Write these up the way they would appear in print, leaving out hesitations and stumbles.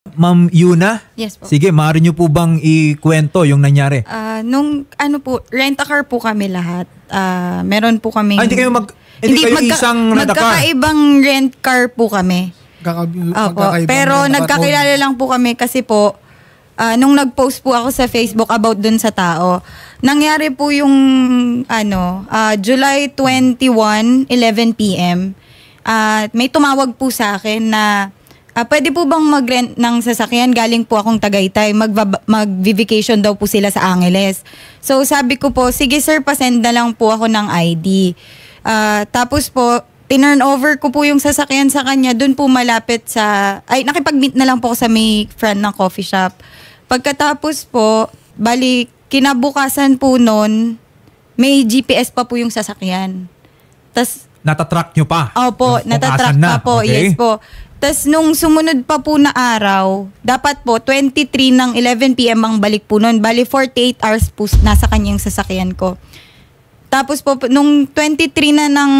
Ma'am Yuna? Yes po. Sige, maaari niyo po bang ikwento yung nangyari? Nung rent-a-car po kami lahat. Meron po kami... Hindi kayo isang rent-a-car? Magkakaibang rent car po kami. Pero nagkakilala lang po kami kasi po, nung nag-post po ako sa Facebook about dun sa tao, nangyari po yung July 21, 11 p.m. May tumawag po sa akin na pwede po bang mag-rent ng sasakyan? Galing po akong Tagaytay. Mag-vacation daw po sila sa Angeles. So sabi ko po, sige sir, pasend na lang po ako ng ID. Tapos po, tinurn over ko po yung sasakyan sa kanya. Doon po malapit nakipag-meet na lang po ako sa may front ng coffee shop. Pagkatapos po, kinabukasan po noon, may GPS pa po yung sasakyan. Tas, natatrack nyo pa? Opo, natatrack pa po. Okay. Yes po. Tas nung sumunod pa po na araw, dapat po 23 ng 11 p.m. ang balik po noon. Bali 48 hours po nasa kanyang sasakyan ko. Tapos po, nung 23 na ng,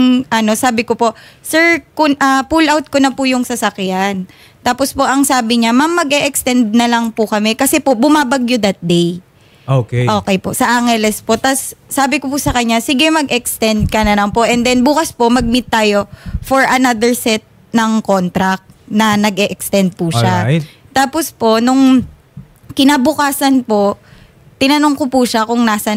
sabi ko po, sir, pull out ko na po yung sasakyan. Tapos po, ang sabi niya, ma'am, mag-e-extend na lang po kami. Kasi po, bumabagyo that day. Okay. Okay po, sa Angeles po. Tapos, sabi ko po sa kanya, sige, mag-extend ka na lang po. And then, bukas po, mag-meet tayo for another set ng contract na nag-e-extend po siya. Alright. Tapos po, nung kinabukasan po, tinanong ko po siya kung nasan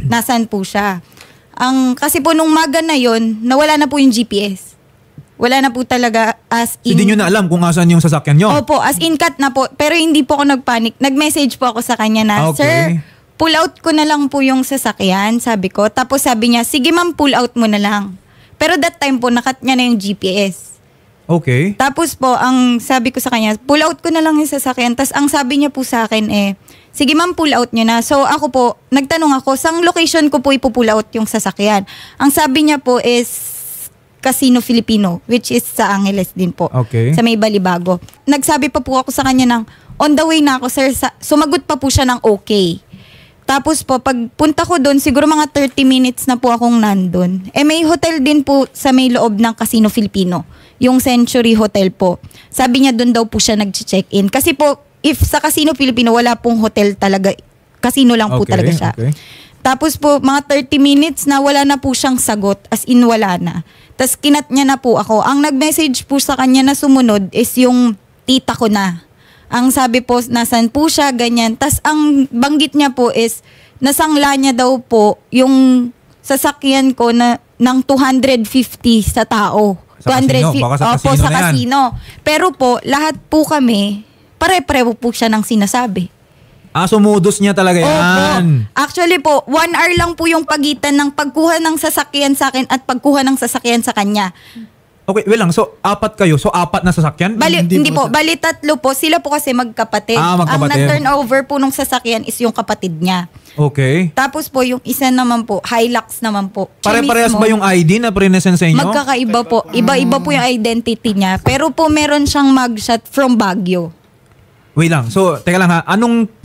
po siya. Kasi po nung maga na yon, nawala na po yung GPS. Wala na po talaga as in. Hindi nyo na alam kung asan yung sasakyan nyo? Opo, as in cut na po. Pero hindi po ako nagpanic. Nag-message po ako sa kanya na, Sir, pull out ko na lang po yung sasakyan, sabi ko. Tapos sabi niya, sige ma'am, pull out mo na lang. Pero that time po, nakat niya na yung GPS. Okay. Tapos po, ang sabi ko sa kanya, pull out ko na lang yung sasakyan. Tapos ang sabi niya po sa akin sige ma'am, pull out niyo na. So ako po, nagtanong ako, sang location ko po ipupull out yung sasakyan? Ang sabi niya po is Casino Filipino, which is sa Angeles din po. Okay. Sa may Balibago. Nagsabi pa po ako sa kanya ng, on the way na ako sir, sumagot pa po siya ng okay. Tapos po, pagpunta ko doon, siguro mga 30 minutes na po akong nandun. May hotel din po sa may loob ng Casino Filipino. Yung Century Hotel po. Sabi niya doon daw po siya nag-check-in. Kasi po, if sa Casino Filipino, wala pong hotel talaga. Casino lang po talaga siya. Okay. Tapos po, mga 30 minutes na wala na po siyang sagot. As in, wala na. Tapos kinat niya na po ako. Ang nag-message po sa kanya na sumunod is yung tita ko na. Ang sabi po, nasan po siya, ganyan. Tapos ang banggit niya po is, nasangla niya daw po yung sasakyan ko na ng 250 sa tao. Sa casino? Baka sa casino sa na yan. casino. Pero po, lahat po kami, pare-pareho po siya ng sinasabi. Sumudos niya talaga yan. Opo. Actually po, 1 hour lang po yung pagitan ng pagkuha ng sasakyan sa akin at pagkuha ng sasakyan sa kanya. Okay, wait lang. So, 4 kayo. So, 4 na sasakyan? Hindi po. Bali 3 po. Sila po kasi magkapatid. Magkapatid. Ang nag-turnover po nung sasakyan is yung kapatid niya. Okay. Tapos po, yung isa naman po, Hilux naman po. Pare-parehas ba yung ID na present sa inyo? Magkakaiba po. Iba-iba po yung identity niya. Pero po, meron siyang mugshot from Baguio. Wait lang. So, teka lang ha.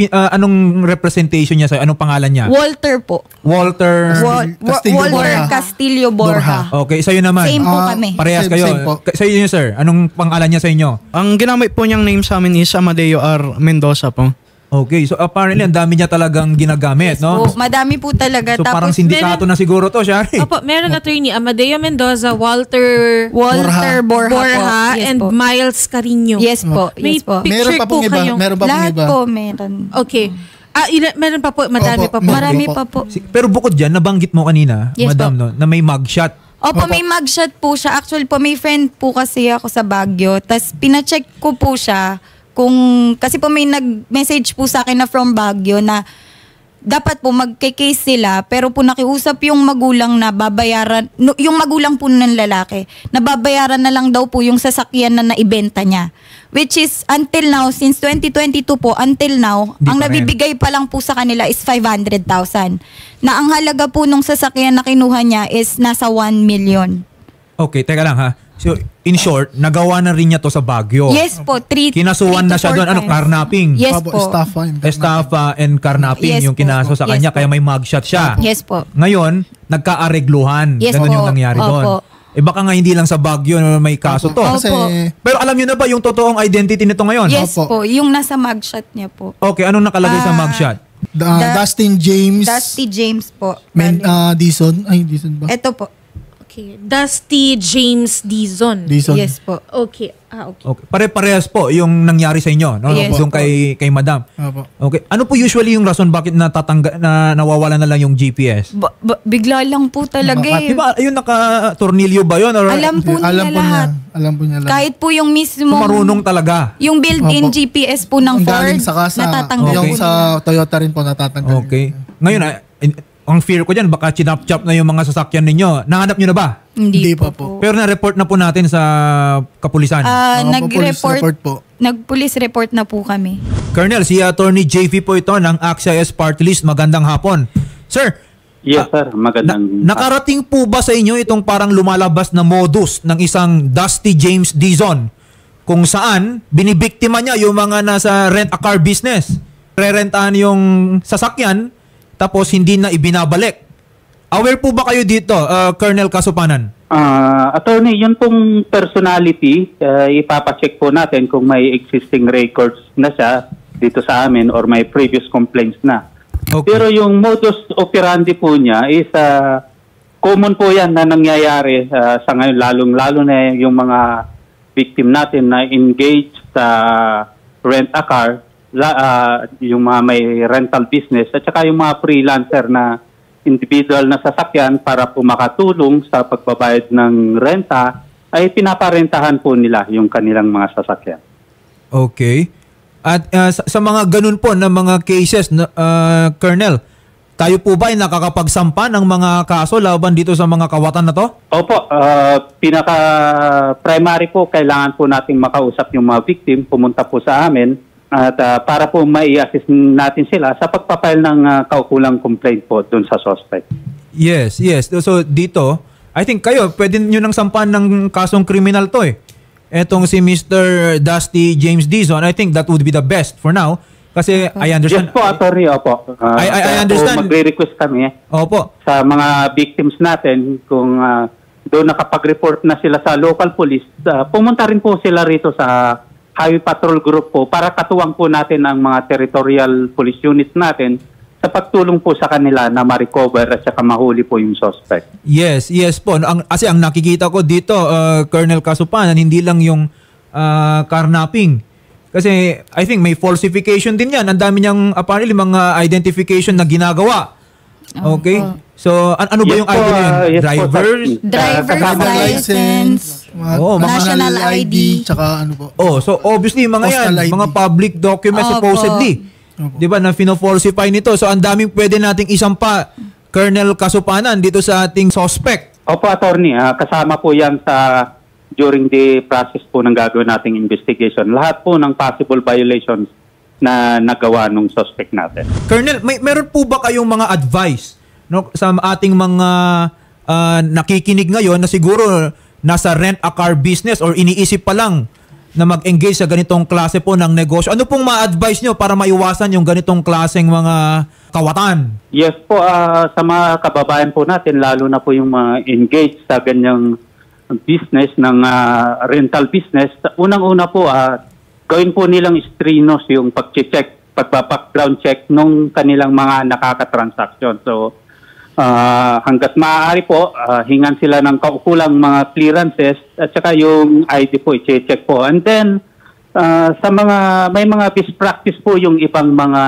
Anong representation niya sa'yo? Anong pangalan niya? Walter po. Walter Walter Castillo Borja. Okay, sa'yo naman. Same po kami. Parehas kayo. Sa'yo niyo, sir. Anong pangalan niya sa inyo? Ang ginamit po niyang name sa amin is Amadeo R. Mendoza po. Okay, so apparently ang dami niya talagang ginagamit, no? Po, madami po talaga. So parang sindikato na siguro to, Shari. Opo, meron attorney Amadeo Mendoza, Walter Borja yes, and po. Miles Carino. Yes po. May yes po. picture Meron pa pong po iba. kayong... Meron pa pong Lahat iba. po meron. Okay. Meron pa po, madami Opo, pa po. Marami pa po. Pero bukod dyan, nabanggit mo kanina, Yes, madam, po. no, na may mugshot. Opo, may mugshot po siya. Actually po, may friend po kasi ako sa Baguio. Tapos pina-check ko po siya kasi po may nag-message po sa akin na from Baguio na dapat po magke-case sila pero po nakiusap yung magulang na babayaran, yung magulang po ng lalaki, na babayaran na lang daw po yung sasakyan na naibenta niya. Which is until now, since 2022 po, until now, ang nabibigay pa lang po sa kanila is 500,000. Na ang halaga po nung sasakyan na kinuha niya is nasa 1 million. Okay, teka lang ha. So, in short, nagawa na rin niya to sa Baguio. Yes po, Kinasuhan na siya doon. Carnapping. Yes po. Estafa and carnapping Yes yung po. kinaso sa kanya, Yes po. kaya may mugshot siya. Yes po. Ngayon, nagkaaregluhan. Yes Ganun po. yung nangyari doon. Opo. Baka nga hindi lang sa Baguio na may kaso to. Opo. Kasi, Pero alam nyo na ba yung totoong identity nito ngayon? Yes Opo. po, yung nasa mugshot niya po. Okay, anong nakalagay sa mugshot? Dustin James. Dusty James po. Dizon. Ay, Dizon ba? Ito po. Okay. Dusty James Dizon. Dizon. Yes po. Okay. Okay. Okay. Pare-parehas po yung nangyari sa inyo, no? Yes Doon po. kay Madam. Opo. Okay. Ano po usually yung rason bakit nawawala na lang yung GPS? Bigla lang po talaga Di eh. ba ayun naka-tornilyo ba yun? Or Alam po nila Alam po niya. lahat. Alam po niya lahat. Kahit po yung mismo, marunong talaga? yung built-in Opo. GPS po ng Ang Ford, galing sa kasa. natatanggal Yung po sa nila. Toyota rin po natatanggal. Okay. Ngayon, ang fear ko dyan, baka chinap-chop na yung mga sasakyan ninyo. Nahanap nyo na ba? Hindi pa po. po. Pero na-report na po natin sa kapulisan. Police report po. Nag-police report na po kami. Colonel, si Attorney JV po ito ng AXIS Party List. Magandang hapon. Sir, Yes, sir. Magandang... nakarating po ba sa inyo itong parang lumalabas na modus ng isang Dusty James Dizon kung saan binibiktima niya yung mga nasa rent-a-car business? Rerentahan yung sasakyan tapos hindi na ibinabalik. Aware po ba kayo dito, Colonel Kasupanan? Attorney, yun pong personality, ipapacheck po natin kung may existing records na siya dito sa amin or may previous complaints na. Okay. Pero yung modus operandi po niya is common po yan na nangyayari sa ngayon, lalong-lalo na yung mga victim natin na engaged sa rent-a-car, yung mga may rental business at saka yung mga freelancer na individual na sasakyan para po makatulong sa pagbabayad ng renta ay pinaparentahan po nila yung kanilang mga sasakyan. Okay. At sa mga ganun po na mga cases, Colonel, tayo po ba ay nakakapagsampa ng mga kaso laban dito sa mga kawatan na to? Opo, pinaka-primary po, kailangan po natin makausap yung mga victim, pumunta po sa amin at para po mai-assist natin sila sa pagpapile ng kaukulang complaint po dun sa suspect. Yes, yes. So dito, I think kayo, pwede nyo nang sampan ng kasong kriminal to eh. Etong si Mr. Dusty James Dizon, I think that would be the best for now. Kasi I understand. Yes po, attorney, opo. I understand. Magre-request kami Opo. sa mga victims natin kung doon nakapag-report na sila sa local police, pumunta rin po sila rito sa Highway Patrol Group po para katuwang po natin ang mga territorial police units natin sa pagtulong po sa kanila na ma-recover at saka mahuli po yung suspect. Yes, yes po. Kasi ang nakikita ko dito, Colonel Kasupanan, hindi lang yung carnapping. Kasi I think may falsification din yan. Ang dami niyang apparently mga identification na ginagawa. Okay? So, ano ba Yes yung po, ID na yun? yes po, Drivers? sir. Driver's license. National ID. Tsaka ano po. Oh, so obviously mga yan, Postal ID. mga public documents Opo. supposedly. Opo. 'Di ba na fino-falsify nito. So ang daming pwede nating isampa, Colonel Kasupanan, dito sa ating suspect. Opo, attorney, kasama po yan sa during the process po ng gagawin nating investigation. Lahat po ng possible violations na nagawa ng suspect natin. Colonel, meron po ba kayong mga advice sa ating mga nakikinig ngayon na siguro nasa rent-a-car business or iniisip pa lang na mag-engage sa ganitong klase po ng negosyo? Ano pong ma-advise nyo para maiwasan yung ganitong klaseng mga kawatan? Yes po, sa mga kababayan po natin, lalo na po yung mga engaged sa ganyang business ng rental business, unang-una po, gawin po nilang strenuous yung pag-check, pagpa-background check nung kanilang mga nakaka-transaction. So, hanggat maaari po, hingan sila ng kaukulang mga clearances at saka yung ID po, i-check po. And then, may mga best practice po yung ibang mga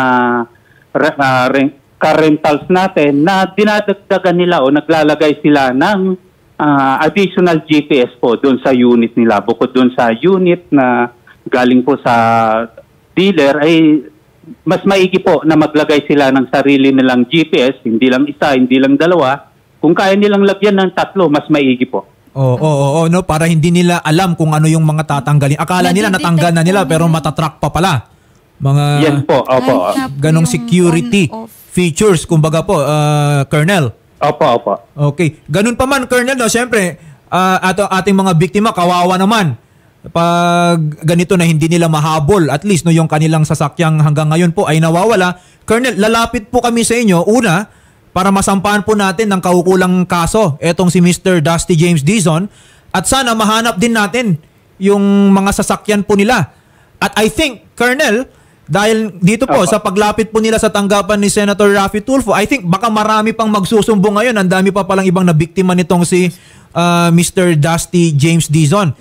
car rentals natin na dinadagdagan nila o naglalagay sila ng additional GPS po doon sa unit nila. Bukod doon sa unit na galing po sa dealer, ay mas maigi po na maglagay sila ng sarili nilang GPS, hindi lang isa, hindi lang dalawa. Kung kaya nilang lagyan ng 3, mas maigi po. Oo, no, para hindi nila alam kung ano yung mga tatanggalin. Akala nila natanggal na nila pero matatrack pa pala. Mga Yes po, opo. ganong security features, kumbaga po, Colonel. Opo. Okay. Ganun pa man, Colonel, no, siyempre, ating mga biktima, kawawa naman. Pag ganito na hindi nila mahabol, at least no, yung kanilang sasakyang hanggang ngayon po ay nawawala. Colonel, lalapit po kami sa inyo. Una, para masampahan po natin ng kaukulang kaso etong si Mr. Dusty James Dizon at sana mahanap din natin yung mga sasakyan po nila. At I think, Colonel, dahil dito po sa paglapit po nila sa tanggapan ni Senator Raffy Tulfo, I think baka marami pang magsusumbong ngayon. Ang dami pa palang ibang nabiktima nitong si Mr. Dusty James Dizon.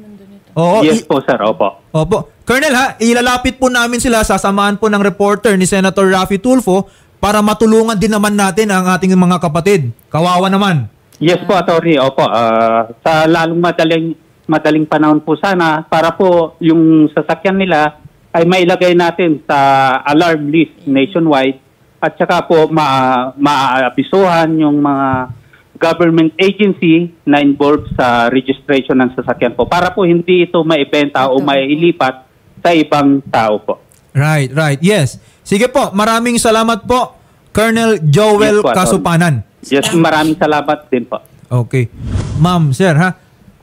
Oo, Yes po, sir. Opo. Opo. Colonel ha, ilalapit po namin sila, sasamahan po ng reporter ni Senator Raffy Tulfo para matulungan din naman natin ang ating mga kapatid. Kawawa naman. Yes po, Atty. Opo. Sa lalong madaling panahon po sana para po yung sasakyan nila ay mailagay natin sa alarm list nationwide at saka po maabisuhan yung mga government agency na involved sa registration ng sasakyan po para po hindi ito maibenta o mailipat sa ibang tao po. Right. Yes. Sige po, maraming salamat po, Colonel Joel Yes po, Kasupanan. Yes, maraming salamat din po. Okay. Ma'am, sir ha,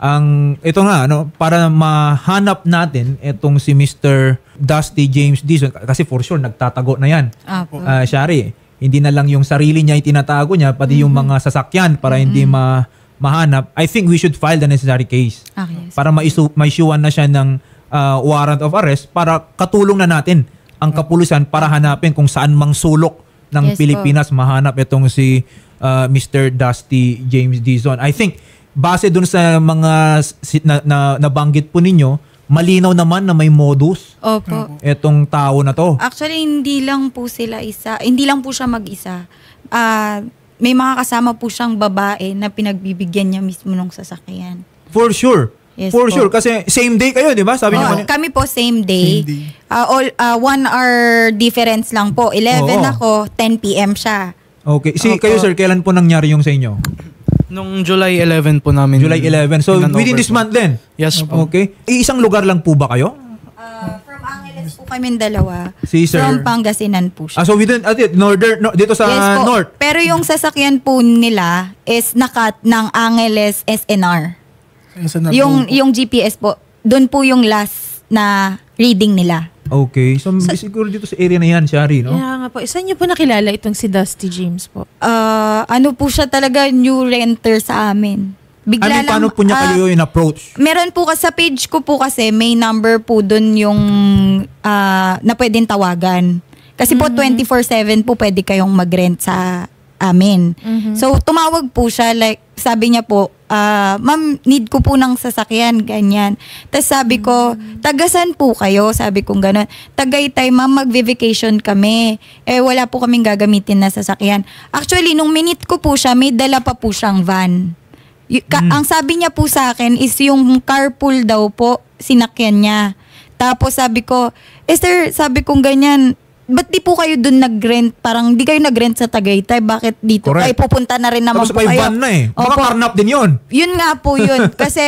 ito nga, para mahanap natin itong si Mr. Dusty James Dizon, kasi for sure, nagtatago na yan. Apo. Shari, hindi na lang yung sarili niya itinatago niya, pati yung mga sasakyan para hindi mahanap. I think we should file the necessary case Okay, yes. para ma-issuean na siya ng warrant of arrest para katulong na natin ang kapulisan para hanapin kung saan mang sulok ng Yes Pilipinas mahanap itong si Mr. Dusty James Dizon. I think base dun sa mga nabanggit po ninyo, malinaw naman na may modus Opo. etong tao na to. Actually, hindi lang po siya mag-isa. May mga kasama po siyang babae na pinagbibigyan niya mismo ng sasakyan. For sure. Yes For po. sure. Kasi same day kayo, di ba? Sabi niyo kanina. Kami po same day. 1 hour difference lang po. 11 Oo. ako, 10 p.m. siya. Okay. Opo. Kayo sir, kailan po nangyari yung sa inyo? Nung July 11 po namin. July 11. So within this month din? Yes po. Okay. Isang lugar lang po ba kayo? From Angeles po kami dalawa. Si sir? From Pangasinan po siya. So within, dito sa Yes po. north? Pero yung sasakyan po nila is nakat ng Angeles SNR. Yung GPS po, doon po yung last na reading nila. Okay. So siguro dito sa area na yan, Shari, no? Kaya nga po, saan niyo po nakilala itong si Dusty James po? Ano po siya talaga, new renter sa amin. Bigla lang, Paano po niya kayo in-approach? meron po sa page ko po kasi may number po doon yung na pwedeng tawagan. Kasi po 24/7 po pwede kayong mag-rent sa amin. So tumawag po siya, like sabi niya po, ma'am, need ko po ng sasakyan, ganyan. Tapos sabi ko, tagasan po kayo? Sabi ko gano'n. Tagaytay, ma'am, mag-vacation kami. Wala po kaming gagamitin na sasakyan. Actually, nung minute ko po siya, may dala pa po siyang van. Ang sabi niya po sa akin is yung carpool daw po, sinakyan niya. Tapos sabi ko, sir, sabi kong ganyan, ba't di po kayo dun nag-rent? Parang di kayo nag-rent sa Tagaytay. Bakit dito? Correct. Ay, pupunta na rin naman Tapos po may kayo. van na eh. Baka Opo. karnap din yun. Yun nga po yun. Kasi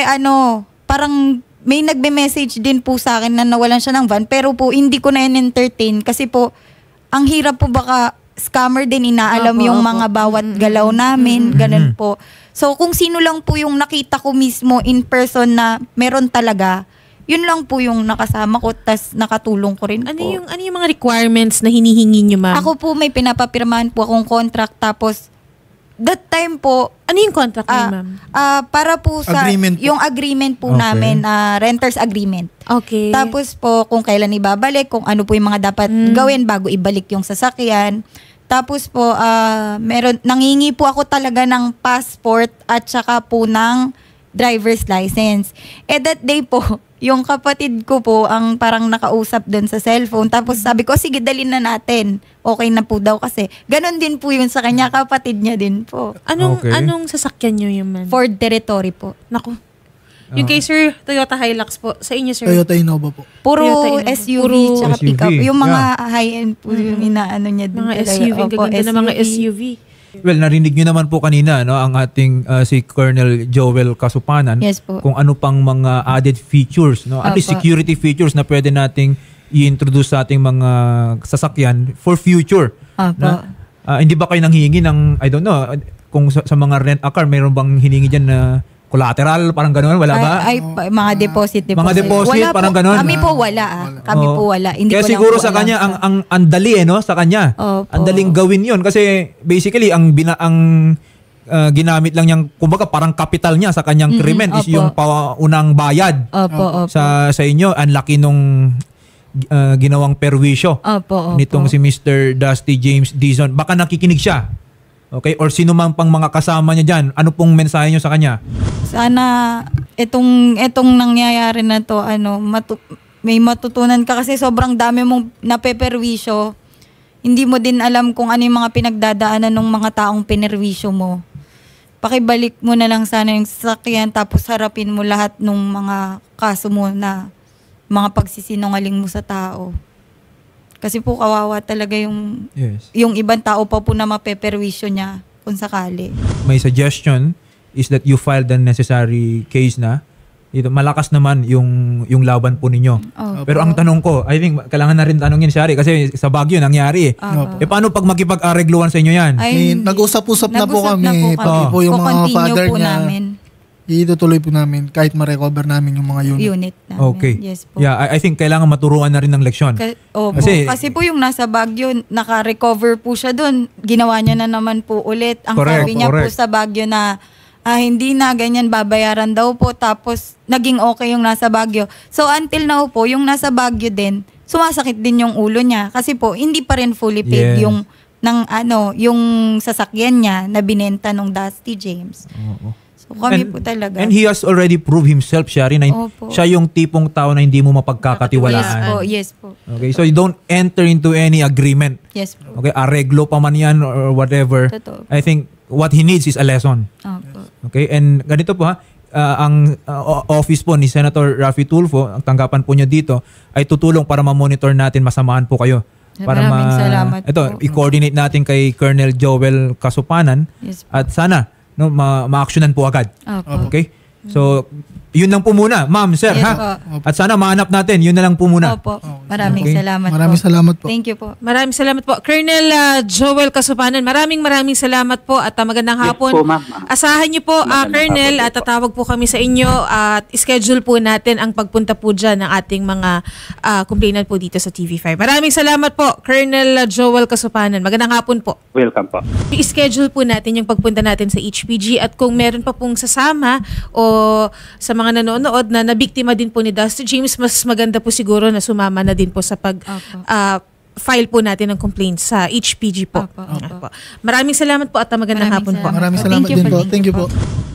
parang may nagbe-message din po sa akin na nawalan siya ng van. Pero po, hindi ko na entertain. Kasi po, ang hirap po baka scammer din, inaalam yung mga bawat galaw namin. Ganun po. So, kung sino lang po yung nakita ko mismo in person na meron talaga, yun lang po yung nakasama ko, tas nakatulong ko rin Ano po. yung mga requirements na hinihingi niyo, ma'am? Ako po may pinapapirmahan po akong contract, tapos that time po, Ano yung contract niyo, ma'am? para po sa Agreement po. yung agreement po Okay. namin, renter's agreement. Okay. Tapos po kung kailan ibabalik, kung ano po yung mga dapat gawin bago ibalik yung sasakyan. Tapos po nangingi po ako talaga ng passport at saka po ng driver's license. That day po, yung kapatid ko po ang parang nakausap doon sa cellphone. Tapos sabi ko, sige, dalhin na natin. Okay na po daw kasi. Ganon din po yun sa kanya, kapatid niya din po. Okay. Anong sasakyan niyo yung ma'am? Ford Territory po. Naku. Yung kay Sir, Toyota Hilux po. Sa inyo, Sir? Toyota Innova po. Puro Toyota Innova. SUV Puro tsaka SUV. pickup. Yung mga high-end po yung inaano niya din. Mga talaga. SUV. Ang Opo, gaganda ng mga SUV. Well, narinig nyo naman po kanina, no, ang ating si Colonel Joel Kasupanan, Yes po. kung ano pang mga added features, no, at least Opo. security features na pwede nating i-introduce sa ating mga sasakyan for future. Opo. Na, hindi ba kayo nanghihingi ng, I don't know, kung sa mga rent a car, mayroon bang hiningi dyan na collateral, parang gano'n, wala ba? Mga deposit. Mga deposit, Wala parang po. ganun. Kami po wala. Kami Oo. po wala. Hindi Kaya ko lang siguro po sa alam kanya, ang dali sa kanya. Opo. Ang daling gawin yun. Kasi basically, ang ginamit lang niyang, kumbaga parang kapital niya sa kanyang krimen is opo. yung paunang bayad Opo. sa inyo. Ang laki nung ginawang perwisyo Opo. nitong si Mr. Dusty James Dizon. Baka nakikinig siya. Okay? Or sino man pang mga kasama niya dyan. Ano pong mensahe niyo sa kanya? Sana itong nangyayari na to, may matutunan ka kasi sobrang dami mong napeperwisyo. Hindi mo din alam kung ano yung mga pinagdadaanan ng mga taong pinerwisyo mo. Pakibalik mo na lang sana yung sasakyan tapos harapin mo lahat ng mga kaso mo na mga pagsisinungaling mo sa tao. Kasi po kawawa talaga yung ibang tao pa po na mapeperwisyo niya kung sakali. My suggestion is that you file the necessary case na. Ito, malakas naman yung laban po ninyo. Opo. Pero ang tanong ko, I think kailangan na rin tanongin si Ari kasi sa Baguio nangyari. Opo. Paano pag makipag-aregluan sa inyo yan? Ay, nag-usap-usap na po kami. Pati Oo. po yung mga Kukontinue father po niya. namin. Itutuloy po namin kahit ma-recover namin yung mga Unit namin. Okay. Yes po. Yeah, I think kailangan maturuan na rin ng leksyon. Opo. Kasi- Kasi po yung nasa Baguio, naka-recover po siya doon. Ginawa niya na naman po ulit. Ang Correct, sabi niya po correct. sa Baguio na hindi na, ganyan, babayaran daw po. Tapos naging okay yung nasa Baguio. So until now po, yung nasa Baguio din, sumasakit din yung ulo niya. Kasi po, hindi pa rin fully paid Yes. yung sasakyan niya na binenta nung Dusty James. Oo. So kami po talaga. And he has already proved himself, Shari, na Opo. siya yung tipong tao na hindi mo mapagkakatiwalaan. Yes po. Okay, so you don't enter into any agreement. Yes po. Okay, areglo pa man yan or whatever. Totoo. I think what he needs is a lesson. Opo. Okay, and ganito po ang office po ni Senator Raffy Tulfo, ang tanggapan po niya dito, ay tutulong para ma-monitor natin, masamahan po kayo. Para Maraming salamat po. i-coordinate natin kay Colonel Joel Kasupanan Yes po. at sana ma-actionan po agad. Opo. Okay? So, yun lang po muna, ma'am, sir, Yes ha? po. At sana mahanap natin, yun na lang po muna. Opo. Maraming Okay. salamat Maraming po. salamat po. Thank you po. Maraming salamat po. Colonel Joel Kasupanan, maraming salamat po at magandang Yes hapon. po, ma'am. Asahan niyo po, Magandang Colonel, hapon at po. tatawag po kami sa inyo at schedule po natin ang pagpunta po dyan ng ating mga complainant po dito sa TV5. Maraming salamat po, Colonel Joel Kasupanan. Magandang hapon po. Welcome po. I-schedule po natin yung pagpunta natin sa HPG at kung meron pa pong sasama o sa mga nanonood na nabiktima din po ni Dusty James, mas maganda po siguro na sumama na din po sa file po natin ng complaint sa HPG po. Opo, opo. Maraming salamat po at magandang hapon po. Maraming salamat Thank you din po. po. Thank you po.